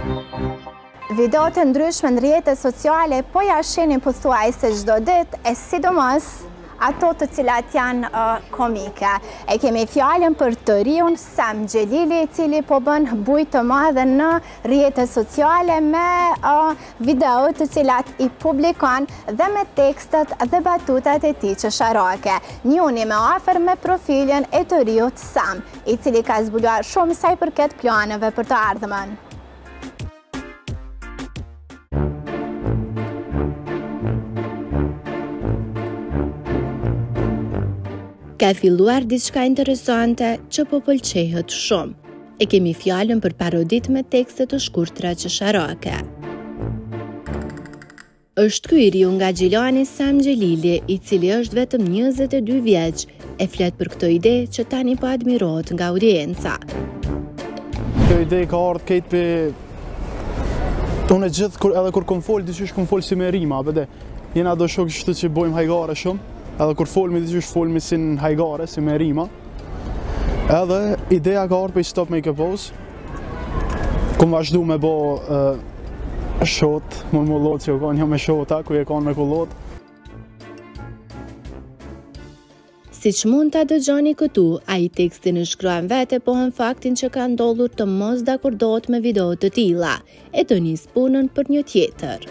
Video të ndryshme në rrjetet sociale po ja shihni pothuajse çdo ditë, e sidomos ato të cilat janë komike. E kemi fjalën për të riun Sem Xhelili, i cili po bën bujë të madhe në rrjetet sociale me video të cilat i publikon dhe me tekstet dhe batutat e tij çesharake. Njihuni më afër me profilin e të riut Sem, i cili ka zbuluar shumë sa i përket planeve për të ardhmen. Ka filluar diçka interesante që po pëlqehet shumë. E kemi fjalën për paroditë me tekste të shkurtra çesharake. Është ky i riu nga Xhilani Sem Xhelili, i cili është vetëm 22 vjeç, e flet për këtë ide që tani po admirohet nga audienca. Kjo ide ka ardhur këtë për unë gjithë edhe kur kom fol, diçysh kom fol si me rima, bëde. Jena do shok kështu që bojmë hajgare shumë. Edhe kur folmi diçysh folmi si në hajgare, si me rima. Edhe ideja ka ardhur për stop make a pose. Kom vazhdu me bo shot, mullot që u kanë jo me shota, ku e kanë me kullot. Siç mund ta dëgjoni këtu, ai tekstin e shkruan vete pohën faktin që ka ndodhur të mos dakordohet me video të tilla, e të nis punën për një tjetër.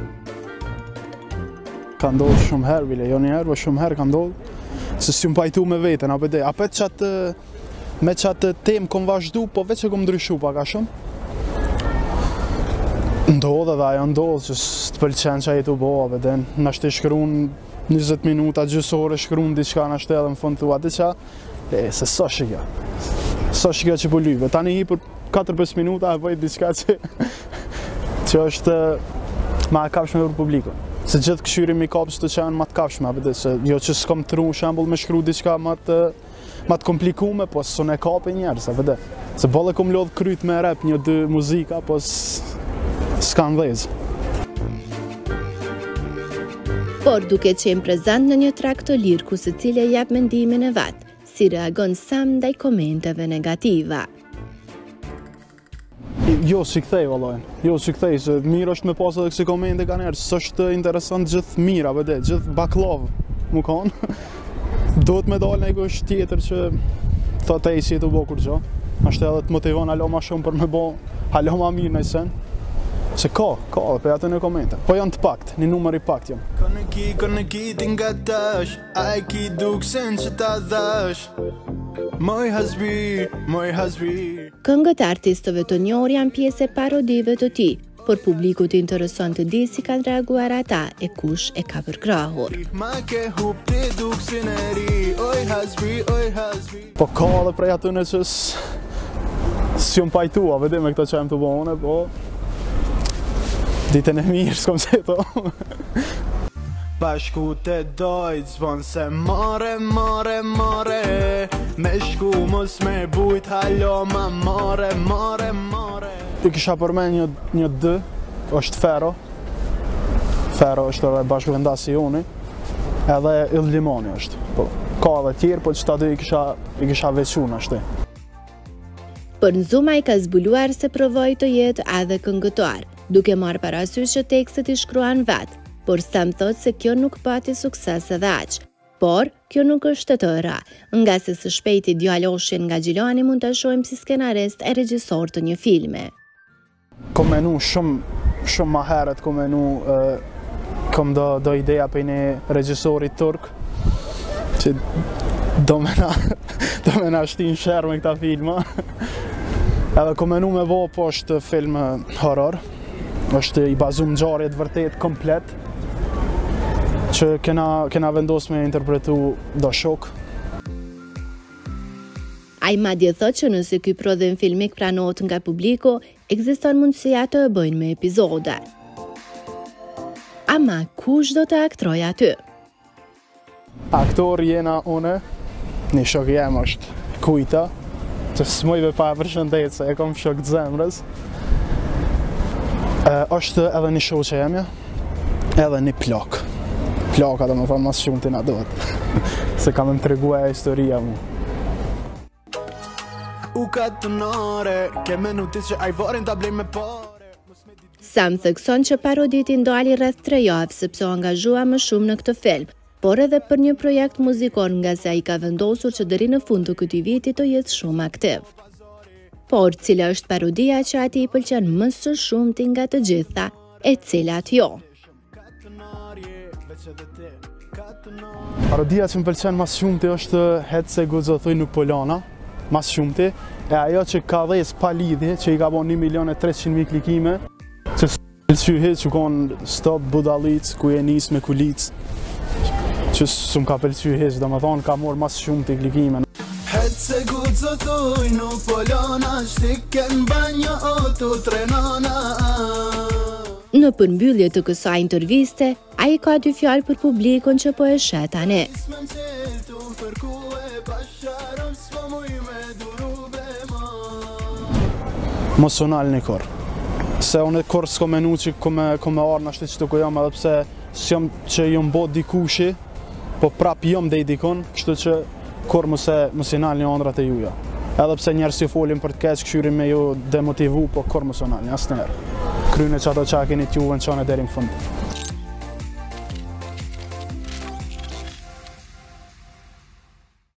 Ka ndodhur shumë herë, bile, jo një herë, po shumë herë ka ndodhur, se si më pajtu me veten, apet qatë me qatë temë kom vazhdu, po veç e kom ndryshu pak a shumë. Ndodhë edhe ajo ndodhë, që të pëlqen që a jetu bo, nështë e shkruun 20 minuta, gjysore, shkruun diçka nështë edhe më fund thua diqa, se so shikja, që po lyve. Tani hi për 4-5 minuta e bëjt diçka që është ma e kapshme për publikun. Se gjithë këshyri mi kapës të qenë ma të kapshme, se jo që s'kom të ru shembull me shkru diçka ma të komplikume, po s'u ne kapi njerës, se bolle kom lodh kryt me rap 1-2 muzika, po s'kan dhezë. Por duke qenë prezent në një trakt të lirë ku secili jep mendimin e vet, si reagon Sem ndaj komenteve negativa. Jo, si kthej, vallaj. Jo, si kthej, se mirë është me pas edhe kësi komente ka njerë, s'është interesant gjithë mira, gjithë baklavë, mu kanë. Duhet me dalë në kusht tjetër që thot e si e të bo kur gjo. Ashtë edhe të motivon halo ma shumë për me bo halo ma mirë në i sen. Se ka dhe për atë në komente. Po janë të pakt, një numër i pakt jam. Kone ki t'inga tash, a e ki duksen që ta dhash. Moj hasbi. Këngët e artistëve të njohur janë pjesë e parodive të tij, por publiku të intereson të di si kanë reaguar ata e kush e ka përkrahur. Po ka dhe prej atyne që s'jom pajtua, me këto që jem të bone, po ditën e mirë, s'kom se to. Bashku të dojt, zbon se more, me shku mos me bujt, halo ma more. I kisha përmen një dë, është Fero është edhe bashku vendasi joni, edhe Limoni është. Ka edhe tjerë, po që ta dy i kisha veçun ashtë. Për NZOOM ai ka zbuluar se provoj të jetë edhe këngëtar, duke marrë parasysh që tekstet i shkruan vetë, por Sem thot se kjo nuk pati sukses edhe aq. Por, kjo nuk është të tëra, nga se së shpejti djaloshin nga Xhilani mund të shohim si skenarist e regjisor të një filmi. Kom menu shumë ma heret, kom do ideja për një regjisorit turk, që do me na shtin shërë me këta filma. Edhe kom menu me vo, po është film horror, është i bazum ngjarjet vërtet komplet, që kena vendos me interpretu do shok. Ai madje thot që nëse ky prodhim filmik pranohet nga publiku, ekziston mundësia të e bëjnë me epizode. Ama kush do të aktroj aty? Aktor jena une, një shok jem është Kujta, që s'mojve pa e përshëndet se e kom shok të zemrës. është edhe një show që jemja, edhe një plak. Plaka dhe më thonë mas shumë të nga dohet, se kam më të regua e historia mu. Sem thekson që paroditë ndali rreth 3 javë sepse u angazhua më shumë në këtë film, por edhe për një projekt muzikor nga se ai ka vendosur që deri në fund të këtij viti të jetë shumë aktiv. Por cila është parodia që atij i pëlqen më së shumti nga të gjitha, e cilat jo? Parodia që më pëlqen mas shumti është Hetse guxo thuj nuk polana, mas shumti, e ajo që ka dhes pa lidhje, që i ka bon 1.300.000 klikime, që s'pëlqy hiç, që konë stop budalic, ku e nis me kulic, që s'm ka pëlqy hiç, do më thonë ka morë mas shumti klikime. Hetse guxo thuj nuk polana, shtiken banjo o tu trenana. Në përmbyllje të kësaj interviste, ai ka 2 fjalë për publikun që po e shet tani. Emocional në kor. Se unë kor s'ko menu që kome arë në ashtë që të ku jam, edhe pse s'jam që jom bo dikushi, po prap jom dhe i dikon, kështu që kor mëse nalë një ondrat e juja. Edhe pse njerës si folim për të keq, këshyrim me ju demotivu, po kor mëse nalë një asë njerë. Kryne që ato që a keni t'juve në qane deri në fund.